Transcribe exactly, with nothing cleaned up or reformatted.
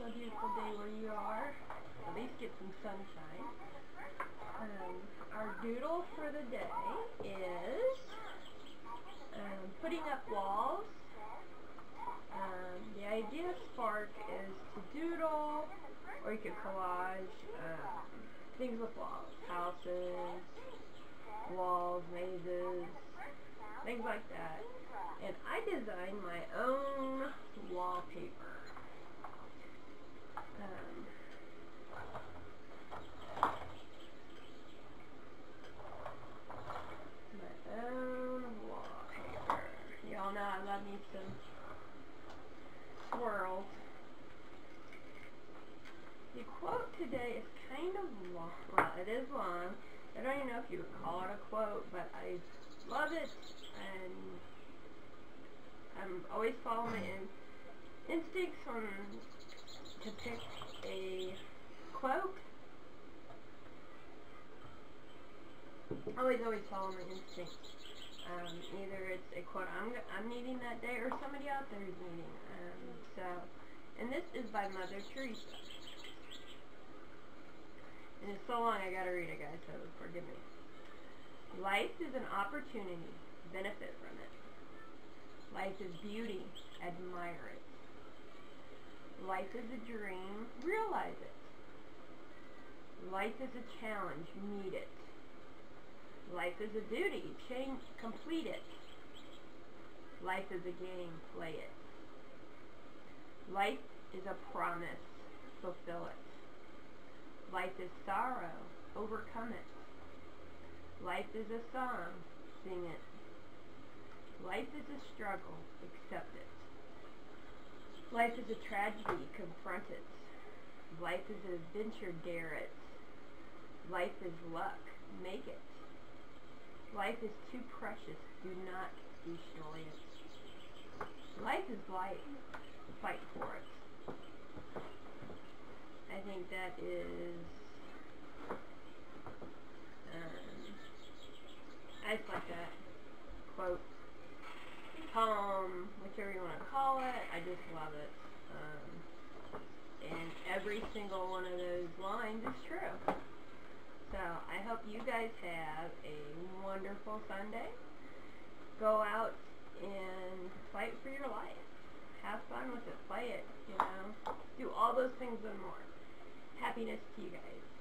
a beautiful day where you are. At least get some sunshine. Um, our doodle for the day is um, putting up walls. Um, the idea spark is to doodle, or you could collage um, things with walls, houses, walls, mazes, things like that. And I designed my own wallpaper. Um, my own wallpaper. Y'all know I love me some swirls. The quote today is kind of long. Well, it is long. I don't even know if you would call it a quote, but I love it, and I'm always following my in instincts on to pick a quote. Always, always follow my instincts. Um, either it's a quote I'm, I'm needing that day, or somebody out there is needing. Um, so, and this is by Mother Teresa. And it's so long I gotta read it, guys, so forgive me. Life is an opportunity. Benefit from it. Life is beauty. Admire it. Life is a dream. Realize it. Life is a challenge. Meet it. Life is a duty. Change, complete it. Life is a game. Play it. Life is a promise. Fulfill it. Life is sorrow. Overcome it. Life is a song. Sing it. Life is a struggle. Accept it. Life is a tragedy. Confront it. Life is an adventure. Dare it. Life is luck. Make it. Life is too precious. Do not destroy it. Life is life. Fight for it. I think that is, um, I just like that quote, poem, whichever you want to call it. I just love it. Um, and every single one of those lines is true. So I hope you guys have a wonderful Sunday. Go out and fight for your life. Have fun with it. Play it, you know. Do all those things and more. Happiness to you guys.